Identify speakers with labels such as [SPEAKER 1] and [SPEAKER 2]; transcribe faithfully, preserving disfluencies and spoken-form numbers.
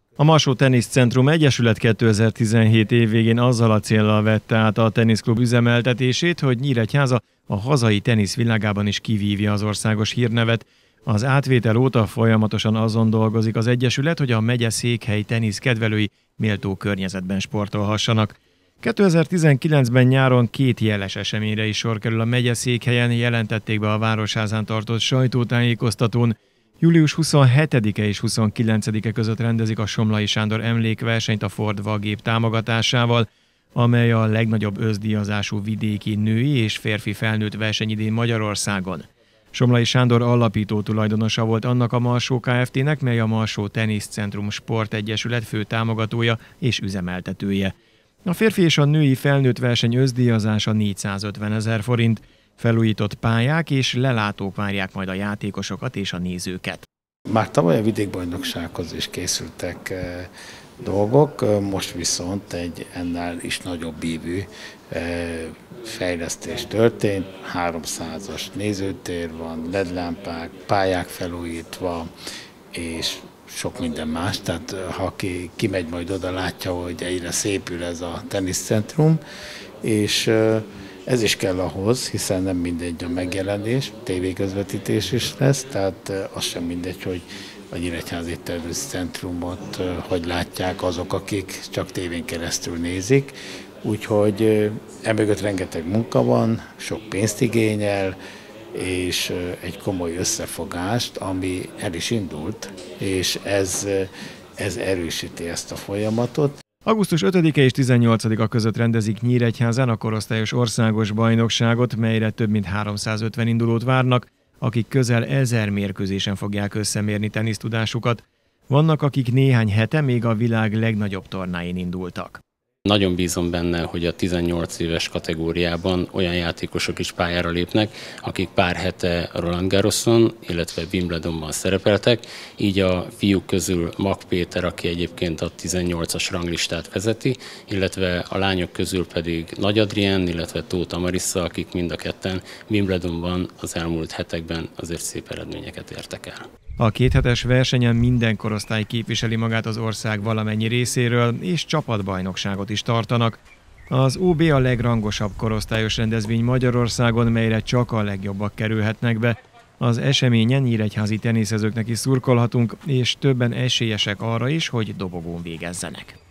[SPEAKER 1] A Marsó Teniszcentrum Egyesület kétezer-tizenhét év végén azzal a céllal vette át a teniszklub üzemeltetését, hogy Nyíregyháza a hazai tenisz világában is kivívja az országos hírnevet. Az átvétel óta folyamatosan azon dolgozik az Egyesület, hogy a megye székhely teniszkedvelői méltó környezetben sportolhassanak. kétezer-tizenkilencben nyáron két jeles eseményre is sor kerül a megye székhelyen, jelentették be a Városházán tartott sajtótájékoztatón. július huszonhetedike és huszonkilencedike között rendezik a Somlai Sándor emlékversenyt a Ford Vagép támogatásával, amely a legnagyobb összdíjazású vidéki női és férfi felnőtt verseny idén Magyarországon. Somlai Sándor alapító tulajdonosa volt annak a Marsó Kft-nek, mely a Marsó Teniszcentrum Sportegyesület fő támogatója és üzemeltetője. A férfi és a női felnőtt verseny összdíjazása négyszázötven ezer forint. Felújított pályák és lelátók várják majd a játékosokat és a nézőket.
[SPEAKER 2] Már tavaly a vidékbajnoksághoz is készültek e, dolgok, most viszont egy ennél is nagyobb ívű e, fejlesztés történt. háromszázas nézőtér van, el é dé lámpák, pályák felújítva és sok minden más. Tehát ha ki kimegy majd oda, látja, hogy egyre szépül ez a teniszcentrum, és e, ez is kell ahhoz, hiszen nem mindegy a megjelenés, tévéközvetítés is lesz, tehát az sem mindegy, hogy a Nyíregyházi Teniszcentrumot hogy látják azok, akik csak tévén keresztül nézik. Úgyhogy emögött rengeteg munka van, sok pénzt igényel, és egy komoly összefogást, ami el is indult, és ez, ez erősíti ezt a folyamatot.
[SPEAKER 1] augusztus ötödike és tizennyolcadika között rendezik Nyíregyházán a korosztályos országos bajnokságot, melyre több mint háromszázötven indulót várnak, akik közel ezer mérkőzésen fogják összemérni tenisztudásukat. Vannak, akik néhány hete még a világ legnagyobb tornáin indultak.
[SPEAKER 3] Nagyon bízom benne, hogy a tizennyolc éves kategóriában olyan játékosok is pályára lépnek, akik pár hete Roland Garroson, illetve Wimbledonban szerepeltek, így a fiúk közül Mag Péter, aki egyébként a tizennyolcas ranglistát vezeti, illetve a lányok közül pedig Nagy Adrián, illetve Tóth Marissa, akik mind a ketten Wimbledonban az elmúlt hetekben azért szép eredményeket értek el.
[SPEAKER 1] A kéthetes versenyen minden korosztály képviseli magát az ország valamennyi részéről, és csapatbajnokságot is tartanak. Az o bé a legrangosabb korosztályos rendezvény Magyarországon, melyre csak a legjobbak kerülhetnek be. Az eseményen nyíregyházi teniszezőknek is szurkolhatunk, és többen esélyesek arra is, hogy dobogón végezzenek.